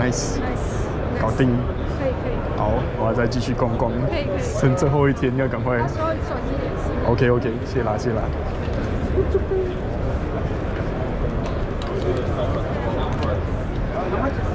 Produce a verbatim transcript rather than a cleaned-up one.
，nice， nice， 搞定。 可以可以。 好，我要再继续逛逛。 可以可以。 趁最后一天要赶快。 他说手机也是。 OK OK， 谢啦谢啦。How much?